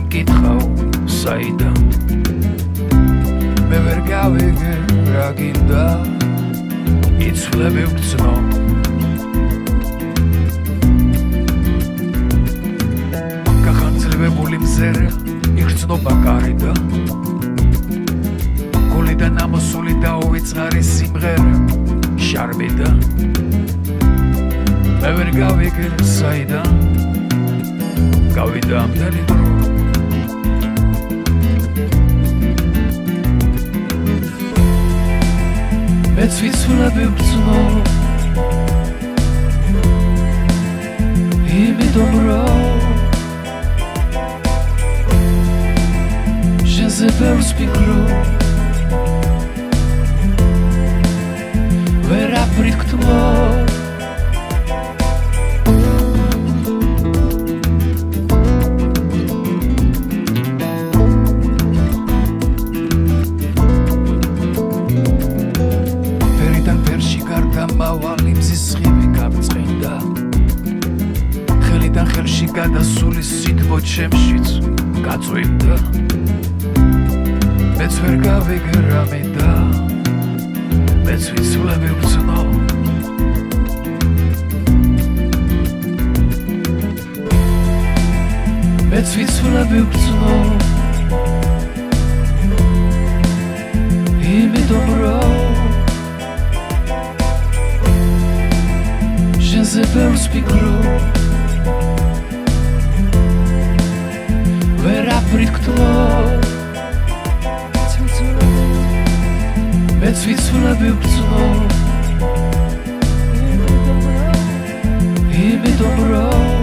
მკითხავ საიდან მე ვერ გავიგე რა გინდა იცვლები ვგრძნო გახანძლებებული მზერე იგრძნობა კარიდა გულიდან ამოსული და უვიწყარი სიმღერა შარბიდა მე ვერ გავიგე საიდან გავიდა ამდენი დრო მეც ვიცვლები ვგრძნო იმიტომ რომ ჟენზე ბევრს ვფიქრობ ვერაფრით გთმო მავალი მზის სხივი გაბწყინდა ხელიდან ხელში გადასული სითბო ჩემშიც გაწვიმდა მეც ვერ გავიგე რა მინდა მეც ვიცვლები ვგრძნო მეც ვიცვლები ვგრძნო იმიტომ რომ ჟენზე ბევრს ვფიქრობ ვერაფრით გთმო მეც ვიცვლები ვგრძნო იმიტომ რომ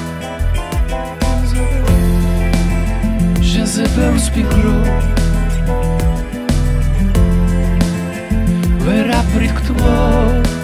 ჟენზე ბევრს ვფიქრობ ვერაფრით გთმო